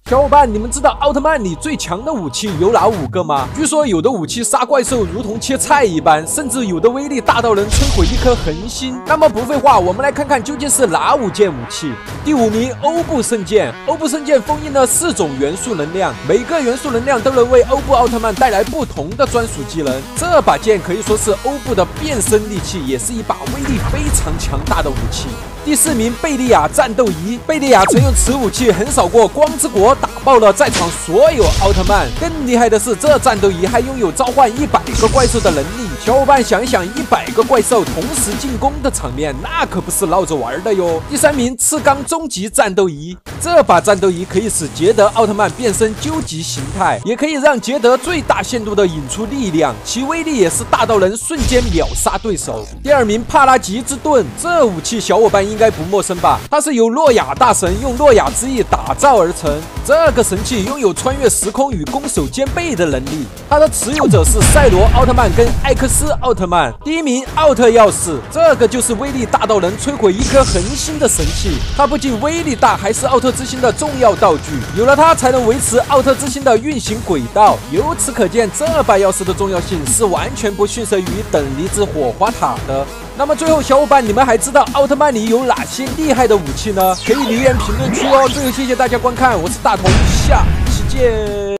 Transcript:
小伙伴，你们知道奥特曼里最强的武器有哪5个吗？据说有的武器杀怪兽如同切菜一般，甚至有的威力大到能摧毁一颗恒星。那么不废话，我们来看看究竟是哪5件武器。第5名，欧布圣剑。欧布圣剑封印了4种元素能量，每个元素能量都能为欧布奥特曼带来不同的专属技能。这把剑可以说是欧布的变身利器，也是一把威力非常强大的武器。第4名，贝利亚战斗仪。贝利亚曾用此武器横扫过光之国，打爆了在场所有奥特曼。更厉害的是，这战斗仪还拥有召唤100个怪兽的能力。小伙伴想一想，100个怪兽同时进攻的场面，那可不是闹着玩的哟。第3名，赤钢终极战斗仪。这把战斗仪可以使捷德奥特曼变身究极形态，也可以让捷德最大限度的引出力量，其威力也是大到能瞬间秒杀对手。第2名，帕拉吉之盾。这武器小伙伴应该不陌生吧？它是由诺亚大神用诺亚之翼打造而成。这个神器拥有穿越时空与攻守兼备的能力，它的持有者是赛罗奥特曼跟艾克斯奥特曼。第1名，奥特钥匙。这个就是威力大到能摧毁一颗恒星的神器，它不仅威力大，还是奥特之星的重要道具，有了它才能维持奥特之星的运行轨道。由此可见，这把钥匙的重要性是完全不逊色于等离子火花塔的。那么最后，小伙伴，你们还知道奥特曼里有哪些厉害的武器呢？可以留言评论区哦。最后，谢谢大家观看，我是大同，下期见。